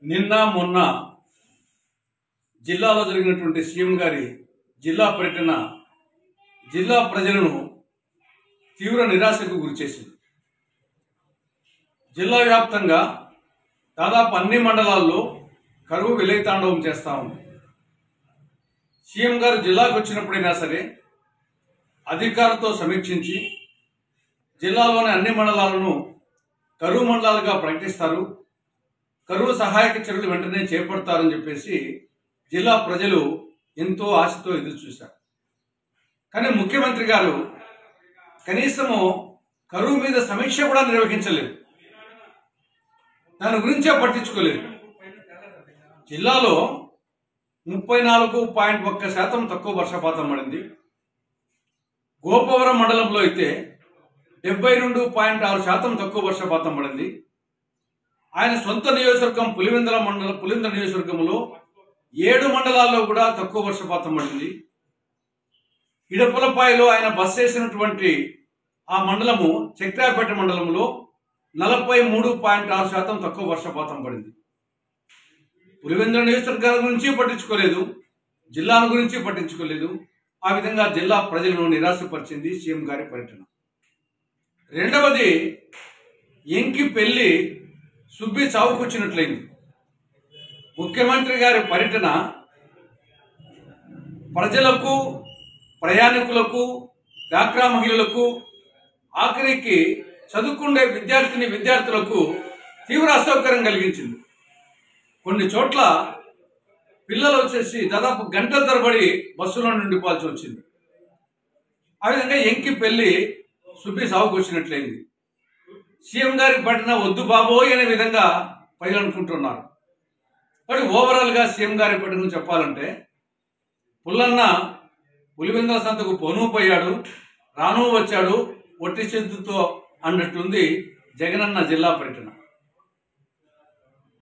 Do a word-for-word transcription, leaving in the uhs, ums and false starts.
నిన్న మొన్న జిల్లాలో జరిగినటువంటి సీఎం గారి జిల్లా పర్యటన జిల్లా ప్రజలను తీవ్ర నిరాశకు గురిచేసింది. జిల్లా వ్యాప్తంగా దాదాపు అన్ని మండలాల్లో కరువు విలయతాండవం చేస్తా ఉంది. సీఎం గారు జిల్లాకు వచ్చినప్పుడైనా సరే అధికారులతో సమీక్షించి జిల్లాలోని అన్ని మండలాలను కరువు మండలాలుగా ప్రకటిస్తారు, కరువు సహాయక చర్యలు వెంటనే చేపడతారని చెప్పేసి జిల్లా ప్రజలు ఎంతో ఆశతో ఎదురు చూశారు. కానీ ముఖ్యమంత్రి గారు కనీసము కరువు మీద సమీక్ష కూడా నిర్వహించలేదు, దాని గురించే పట్టించుకోలేదు. జిల్లాలో ముప్పై నాలుగు పాయింట్ ఒక్క శాతం తక్కువ వర్షపాతం పడింది. గోపవరం మండలంలో అయితే డెబ్బై రెండు పాయింట్ ఆరు శాతం తక్కువ వర్షపాతం పడింది. ఆయన సొంత నియోజకవర్గం పులివెందుల మండల పులివెందుల నియోజకవర్గంలో ఏడు మండలాల్లో కూడా తక్కువ వర్షపాతం పడింది. ఇడపులపాయలో ఆయన బస్ చేసినటువంటి ఆ మండలము చక్రాపేట మండలంలో నలభై మూడు పాయింట్ ఆరు శాతం తక్కువ వర్షపాతం పడింది. పులివెందుల నియోజకవర్గాల గురించి పట్టించుకోలేదు, జిల్లాల గురించి పట్టించుకోలేదు. ఆ విధంగా జిల్లా ప్రజలను నిరాశపరిచింది సీఎం గారి పర్యటన. రెండవది, ఎంకి పెళ్లి సుబ్బి చావుకొచ్చినట్లయింది. ముఖ్యమంత్రి గారి పర్యటన ప్రజలకు, ప్రయాణికులకు, డాక్రా మహిళలకు, ఆఖరికి చదువుకునే విద్యార్థిని విద్యార్థులకు తీవ్ర అసౌకర్యం కలిగించింది. కొన్ని చోట్ల పిల్లలు వచ్చేసి దాదాపు గంటల తరబడి బస్సులో నిండిపోవాల్సి వచ్చింది. ఆ విధంగా ఎంకి పెళ్లి సుబ్బి సాగుకు వచ్చినట్లయింది. సీఎం గారికి పట్టిన వద్దు బాబోయ్ అనే విధంగా ప్రజలు అనుకుంటున్నారు. కానీ ఓవరాల్గా సీఎం గారి పట్టిన చెప్పాలంటే పుల్లన్న పులివెందుల సంతకు పోను పోయాడు, రాను వచ్చాడు, ఒట్టి చేతులతో అన్నట్టుంది జగనన్న జిల్లా పర్యటన.